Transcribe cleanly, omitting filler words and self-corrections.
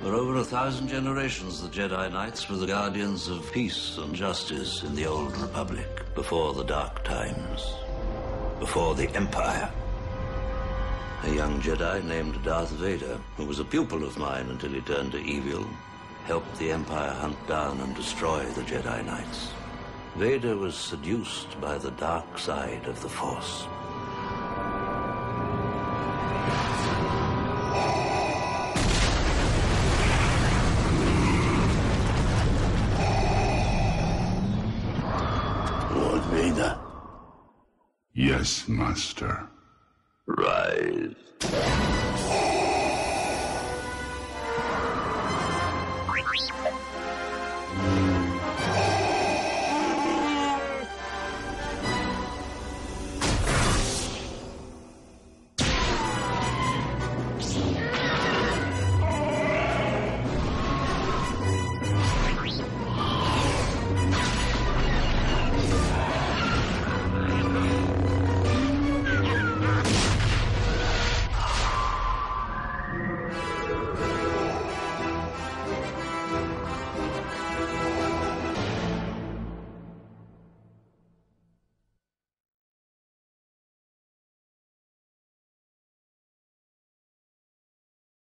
For over 1,000 generations, the Jedi Knights were the guardians of peace and justice in the Old Republic, before the Dark Times, before the Empire. A young Jedi named Darth Vader, who was a pupil of mine until he turned to evil, helped the Empire hunt down and destroy the Jedi Knights. Vader was seduced by the dark side of the Force. Lord Vader? Yes, Master. Rise.